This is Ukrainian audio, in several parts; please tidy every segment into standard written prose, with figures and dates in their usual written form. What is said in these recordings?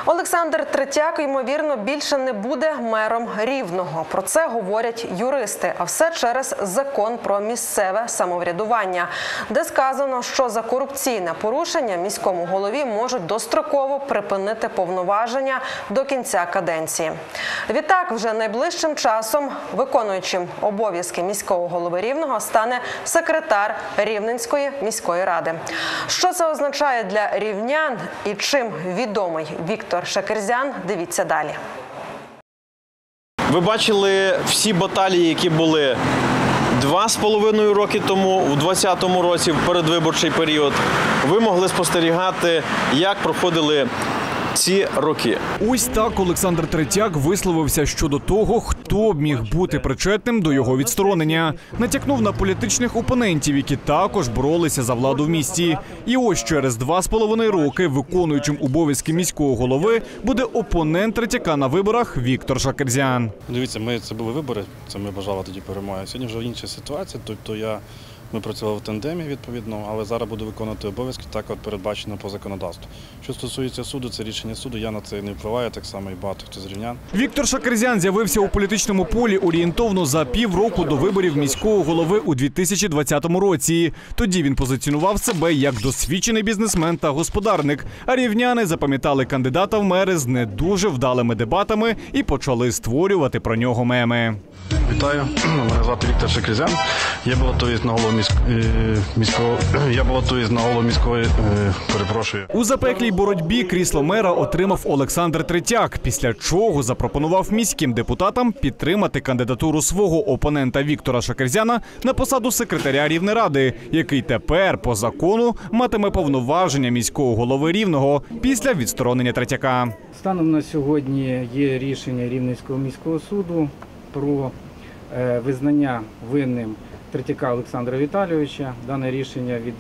Олександр Третяк, ймовірно, більше не буде мером Рівного. Про це говорять юристи. А все через закон про місцеве самоврядування, де сказано, що за корупційне порушення міському голові можуть достроково припинити повноваження до кінця каденції. Відтак, вже найближчим часом виконуючим обов'язки міського голови Рівного стане секретар Рівненської міської ради. Що це означає для рівнян і чим відомий Віктор Шакерзян, дивіться далі. Ви бачили всі баталії, які були 2,5 роки тому, у 2020 році, в передвиборчий період. Ви могли спостерігати, як проходили ці роки. Ось так Олександр Третяк висловився щодо того, хто б міг бути причетним до його відсторонення. Натякнув на політичних опонентів, які також боролися за владу в місті. І ось через 2,5 роки виконуючим обов'язки міського голови буде опонент Третяка на виборах Віктор Шакерзян. Дивіться, це були вибори, це ми бажали тоді перемоги. Сьогодні вже інша ситуація, тобто ми працювали в тандемі, відповідно, але зараз буду виконувати обов'язки, так от передбачено по законодавству. Що стосується суду, це рішення суду, я на це не впливаю, так само і багато хто з рівнян. Віктор Шакерзян з'явився у політичному полі орієнтовно за півроку до виборів міського голови у 2020 році. Тоді він позиціонував себе як досвідчений бізнесмен та господарник, а рівняни запам'ятали кандидата в мери з не дуже вдалими дебатами і почали створювати про нього меми. Вітаю, мене звати Віктор Шакерзян. Я балотуюсь на голову міської, перепрошую. У запеклій боротьбі крісло мера отримав Олександр Третяк, після чого запропонував міським депутатам підтримати кандидатуру свого опонента Віктора Шакерзяна на посаду секретаря Рівнеради, який тепер по закону матиме повноваження міського голови Рівного після відсторонення Третяка. Станом на сьогодні є рішення Рівненського міського суду про визнання винним Третяка Олександра Віталійовича. Дане рішення від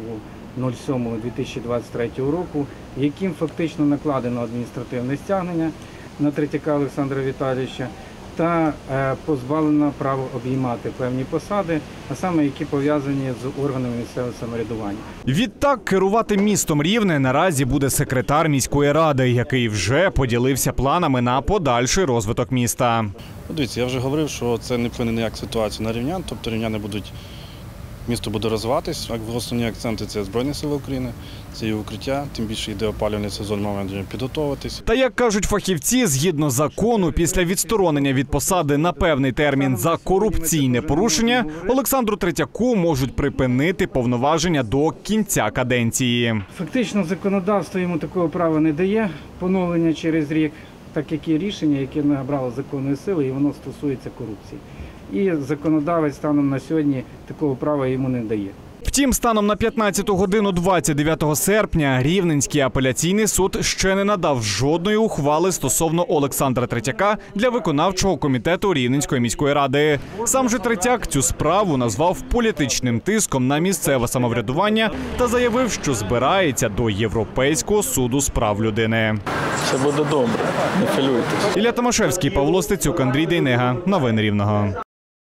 10.07.2023 року, яким фактично накладено адміністративне стягнення на Третяка Олександра Віталійовича та позбавлено права обіймати певні посади, а саме які пов'язані з органами місцевого самоврядування. Відтак керувати містом Рівне наразі буде секретар міської ради, який вже поділився планами на подальший розвиток міста. Дивіться, я вже говорив, що це не вплине ніяк ситуацію на рівнян, тобто рівняни місто буде розвиватись, основні акценти – це Збройні Сили України, це і укриття, тим більше йде опалювальний сезон, маємо підготуватись. Та, як кажуть фахівці, згідно закону, після відсторонення від посади на певний термін за корупційне порушення, Олександру Третяку можуть припинити повноваження до кінця каденції. Фактично законодавство йому такого права не дає, поновлення через рік, так як є рішення, яке набрало законної сили, і воно стосується корупції. І законодавець станом на сьогодні такого права йому не дає. Втім, станом на 15 годину 29 серпня Рівненський апеляційний суд ще не надав жодної ухвали стосовно Олександра Третяка для виконавчого комітету Рівненської міської ради. Сам же Третяк цю справу назвав політичним тиском на місцеве самоврядування та заявив, що збирається до Європейського суду з прав людини. Все буде добре, не хвилюйтесь. Ілля Томашевський, Павло Стецюк, Андрій Дейнега. Новини Рівного.